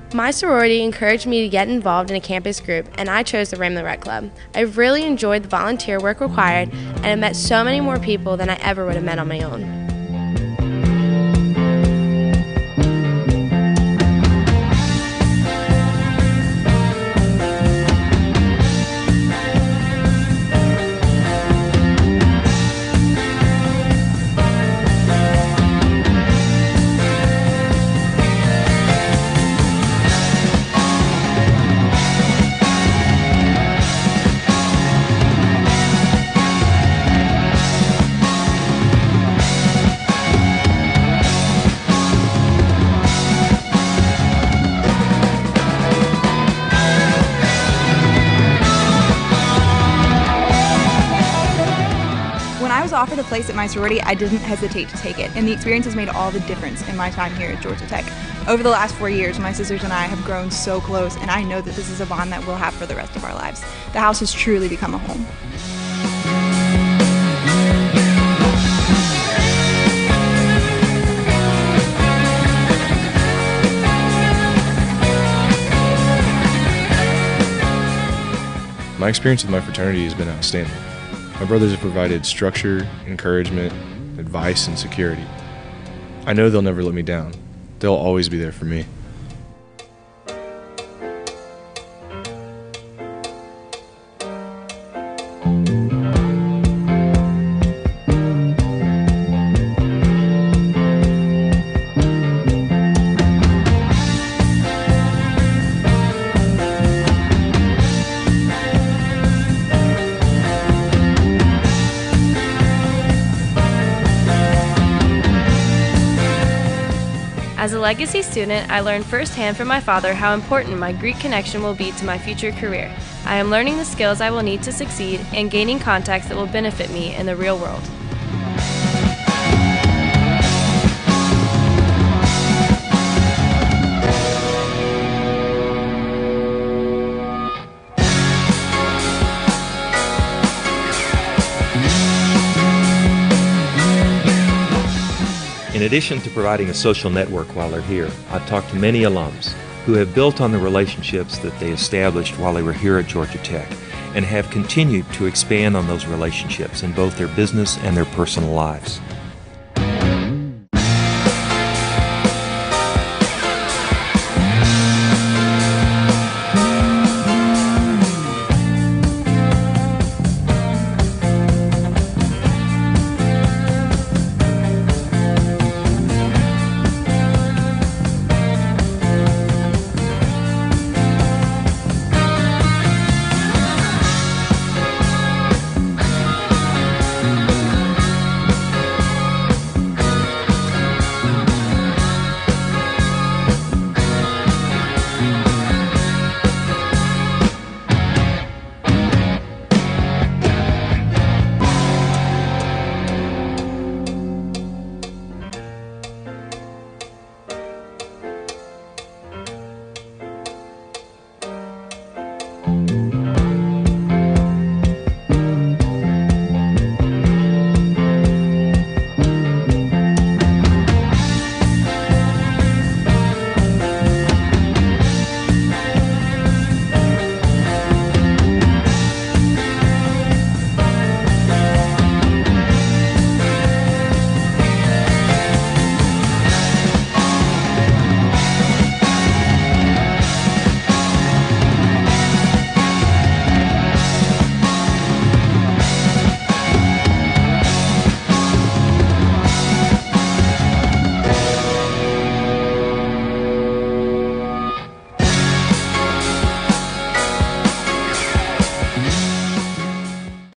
My sorority encouraged me to get involved in a campus group, and I chose the Raymond Rec Club. I've really enjoyed the volunteer work required, and I've met so many more people than I ever would have met on my own. When I was offered a place at my sorority, I didn't hesitate to take it, and the experience has made all the difference in my time here at Georgia Tech. Over the last 4 years, my sisters and I have grown so close, and I know that this is a bond that we'll have for the rest of our lives. The house has truly become a home. My experience with my fraternity has been outstanding. My brothers have provided structure, encouragement, advice, and security. I know they'll never let me down. They'll always be there for me. As a legacy student, I learned firsthand from my father how important my Greek connection will be to my future career. I am learning the skills I will need to succeed and gaining contacts that will benefit me in the real world. In addition to providing a social network while they're here, I've talked to many alums who have built on the relationships that they established while they were here at Georgia Tech and have continued to expand on those relationships in both their business and their personal lives.